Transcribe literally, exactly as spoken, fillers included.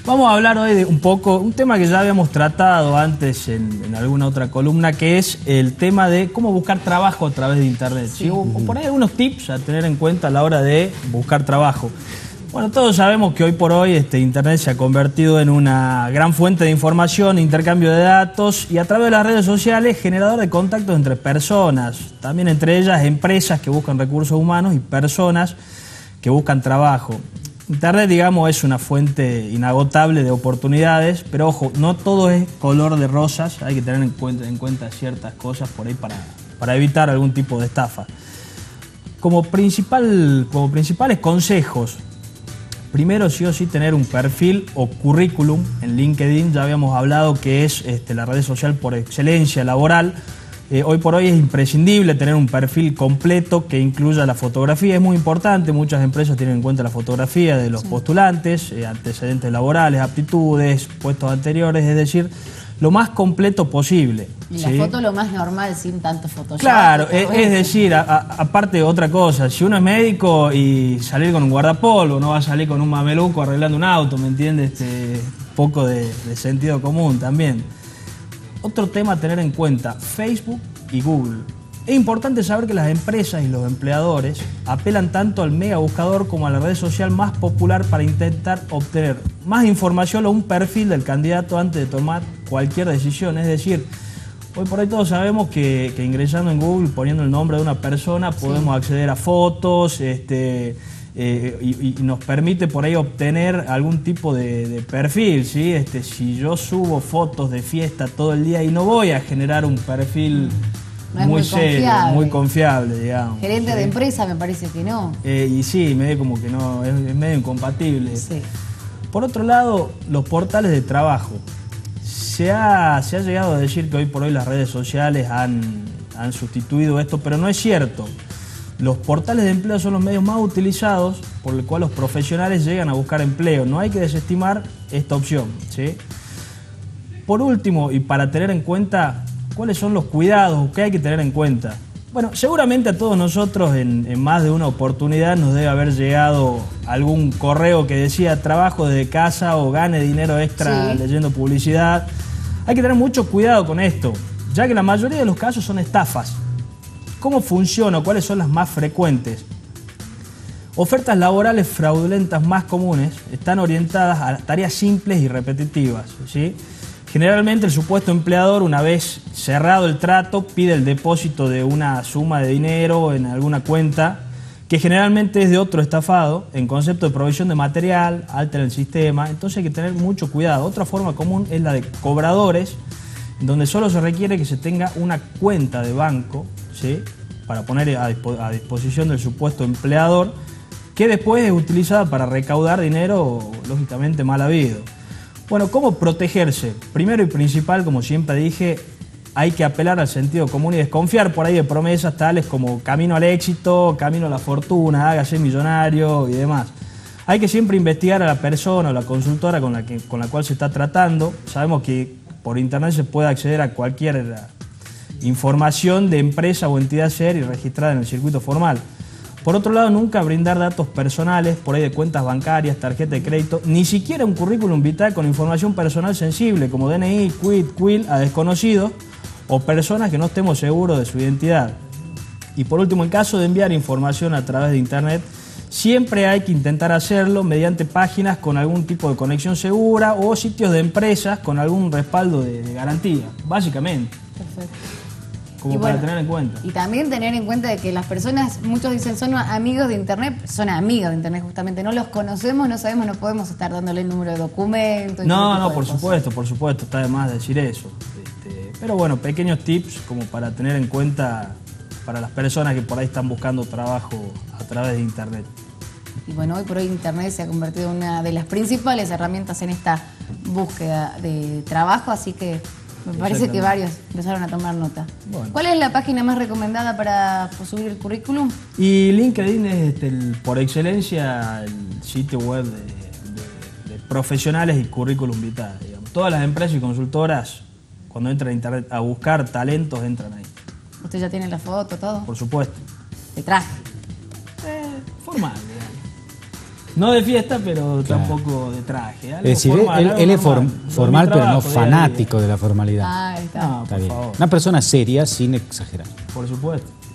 Vamos a hablar hoy de un poco, un tema que ya habíamos tratado antes en, en alguna otra columna, que es el tema de cómo buscar trabajo a través de Internet. Sí. ¿Sí? O, o poner algunos tips a tener en cuenta a la hora de buscar trabajo. Bueno, todos sabemos que hoy por hoy este, Internet se ha convertido en una gran fuente de información, intercambio de datos y a través de las redes sociales generador de contactos entre personas, también entre ellas empresas que buscan recursos humanos y personas que buscan trabajo. Internet, digamos, es una fuente inagotable de oportunidades, pero ojo, no todo es color de rosas, hay que tener en cuenta, en cuenta ciertas cosas por ahí para, para evitar algún tipo de estafa. Como, principal, como principales consejos, primero sí o sí tener un perfil o currículum en LinkedIn, ya habíamos hablado que es este, la red social por excelencia laboral. Eh, hoy por hoy es imprescindible tener un perfil completo que incluya la fotografía, es muy importante, muchas empresas tienen en cuenta la fotografía de los sí. postulantes, eh, antecedentes laborales, aptitudes, puestos anteriores, es decir, lo más completo posible. Y la ¿sí? foto lo más normal, sin tanto Photoshop. Claro, es, es decir, a, a, aparte de otra cosa, si uno es médico y salir con un guardapolvo, no va a salir con un mameluco arreglando un auto, ¿me entiendes? Este, poco de, de sentido común también. Otro tema a tener en cuenta, Facebook y Google. Es importante saber que las empresas y los empleadores apelan tanto al mega buscador como a la red social más popular para intentar obtener más información o un perfil del candidato antes de tomar cualquier decisión. Es decir, hoy por hoy todos sabemos que, que ingresando en Google, poniendo el nombre de una persona, podemos sí. acceder a fotos, este, eh, y, y nos permite por ahí obtener algún tipo de, de perfil, ¿sí? Este, si yo subo fotos de fiesta todo el día y no voy a generar un perfil no es muy, muy serio, confiable. muy confiable, digamos. Gerente ¿sí? de empresa me parece que no. Eh, y sí, medio como que no, es, es medio incompatible. Sí. Por otro lado, los portales de trabajo. Se ha, se ha llegado a decir que hoy por hoy las redes sociales han, han sustituido esto, pero no es cierto. Los portales de empleo son los medios más utilizados por el cual los profesionales llegan a buscar empleo. No hay que desestimar esta opción, ¿sí? Por último, y para tener en cuenta, ¿cuáles son los cuidados que hay que tener en cuenta? Bueno, seguramente a todos nosotros en, en más de una oportunidad nos debe haber llegado algún correo que decía trabajo desde casa o gane dinero extra sí. leyendo publicidad. Hay que tener mucho cuidado con esto, ya que la mayoría de los casos son estafas. ¿Cómo funciona? ¿Cuáles son las más frecuentes? Ofertas laborales fraudulentas más comunes están orientadas a tareas simples y repetitivas, ¿sí? Generalmente el supuesto empleador, una vez cerrado el trato, pide el depósito de una suma de dinero en alguna cuenta, que generalmente es de otro estafado, en concepto de provisión de material, alta en el sistema, entonces hay que tener mucho cuidado. Otra forma común es la de cobradores, donde solo se requiere que se tenga una cuenta de banco, ¿sí? para poner a, dispo a disposición del supuesto empleador, que después es utilizada para recaudar dinero, lógicamente mal habido. Bueno, ¿cómo protegerse? Primero y principal, como siempre dije, hay que apelar al sentido común y desconfiar por ahí de promesas tales como camino al éxito, camino a la fortuna, hágase millonario y demás. Hay que siempre investigar a la persona o la consultora con la, que, con la cual se está tratando. Sabemos que por internet se puede acceder a cualquier información de empresa o entidad seria y registrada en el circuito formal. Por otro lado, nunca brindar datos personales, por ahí de cuentas bancarias, tarjeta de crédito, ni siquiera un currículum vitae con información personal sensible como D N I, quit, quill a desconocidos o personas que no estemos seguros de su identidad. Y por último, en caso de enviar información a través de internet, siempre hay que intentar hacerlo mediante páginas con algún tipo de conexión segura o sitios de empresas con algún respaldo de, de garantía, básicamente. Perfecto. Como y para bueno, tener en cuenta. Y también tener en cuenta de que las personas, muchos dicen son amigos de internet, son amigos de internet justamente, no los conocemos, no sabemos, no podemos estar dándole el número de documento. No, no, por supuesto, por supuesto, está de más decir eso. Este, pero bueno, pequeños tips como para tener en cuenta para las personas que por ahí están buscando trabajo a través de internet. Y bueno, hoy por hoy internet se ha convertido en una de las principales herramientas en esta búsqueda de trabajo, así que me parece que varios empezaron a tomar nota. Bueno. ¿Cuál es la página más recomendada para subir el currículum? Y LinkedIn es este, el, por excelencia el sitio web de, de, de profesionales y currículum vitae. Digamos. Todas las empresas y consultoras, cuando entran a internet a buscar talentos, entran ahí. ¿Usted ya tiene la foto, todo? Por supuesto. ¿De traje? Eh, formal, digamos. No de fiesta, pero claro. tampoco de traje. Es decir, formal, él, él es form, formal, pero no trabajo, fanático día de la formalidad. Ah, está. No, Está por bien. favor. Una persona seria sin exagerar. Por supuesto.